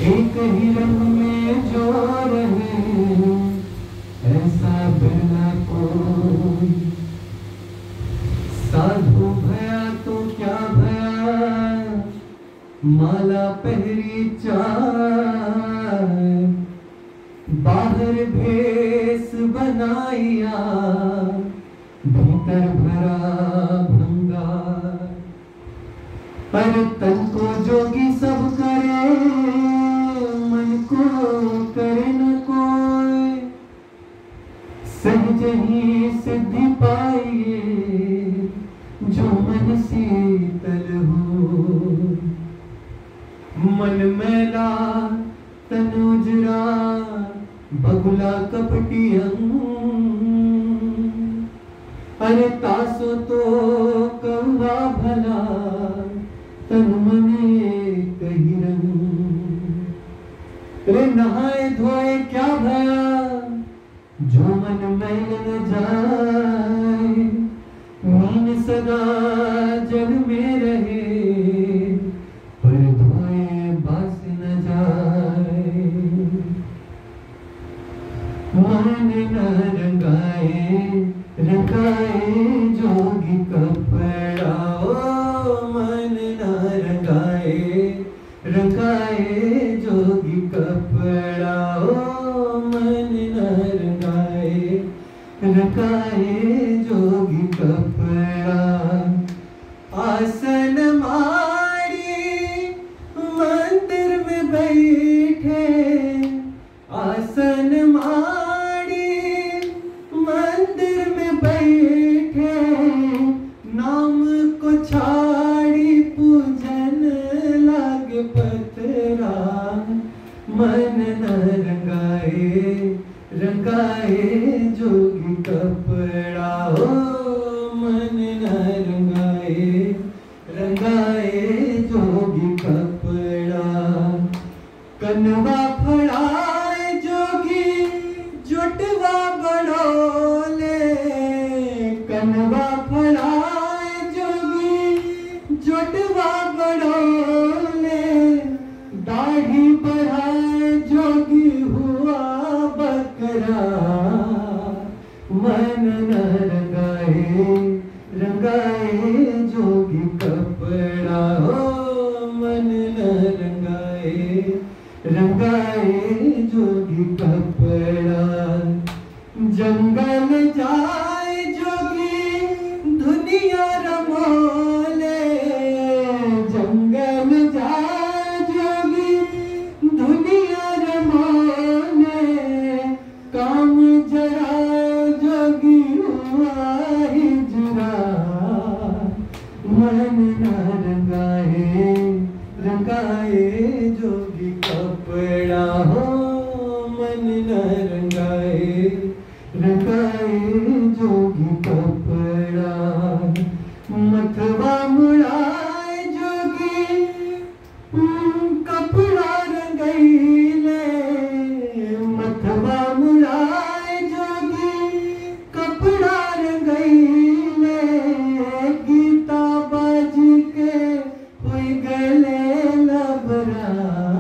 एक ही रंग में जो रहे ऐसा बिना कोई। साधु भया तो क्या भया, माला पहरी चाय, बाहर भेस बनाइया, भीतर भरा भंगार। पर तन को जोगी सब करे, मन को करे न कोई। सहज ही सिद्धि पाइए, जो मन शीतल हो। मन मैला तन उजरा, बगुला कपटी अरे तासो तो कौवा भला, तन मने कही रंग। रे नहाए धोए क्या भया, जो मन मैल न जाए। नींद सदा जग में रहे, पर धोए बास न जाए। मन न रंगाए रंगाए जोगी कपड़ा, ओ मन न रंगाए रंगाए जोगी कपड़ा, ओ मन न रंगाए रंगाए जोगी कपड़ा। आसन मारी मंदिर में बैठे, आसन मारी मंदिर में बैठे। नाम को छाड़ी पूजन लागे पतरा, मन न रंगाए रंगाए जोगी कपड़ा, ओ मन न रंगाए रंगाए जोगी कपड़ा। कनवा फड़ाए जोगी जुटवा बड़ोले, कनवा फड़ाए जोगी जुटवा बड़ोले। दाढ़ी बढ़ाए जोगी हुआ बकरा, मन न रंगाए रंगाए जोगी कपड़ा, ओ मन न रंगाए रंगाए जोगी कपड़ा। जंगल जाए जोगी दुनिया रमोले, जंगल जाए जोगी दुनिया रमोले। काम जरा जोगी हुआ हिजरा, मन न रंगाए रंगाए जोगी कपड़ा, हो मन न रंगाए रंगाए जोगी कपड़ा। मथवा मुड़ाए जोगी कपड़ा रंगैले, मथवा मुड़ाए जोगी कपड़ा रंगैले। गीता बाजी के हुई गले लबरा,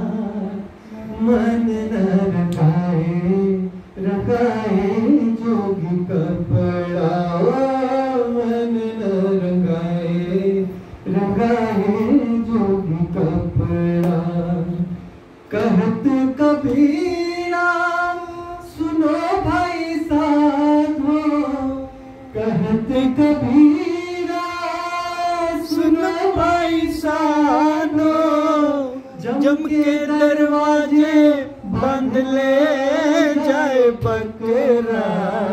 मन न रंगाए रंगाए जोगी कपड़ा, ओ मन न रंगाए रंगाए जोगी कपड़ा। कहत कबीरा सुनो भाई साधो, कहत कबीरा सुनो भाई साधो। जम के दरवाजे बंद ले जाए पकड़ा,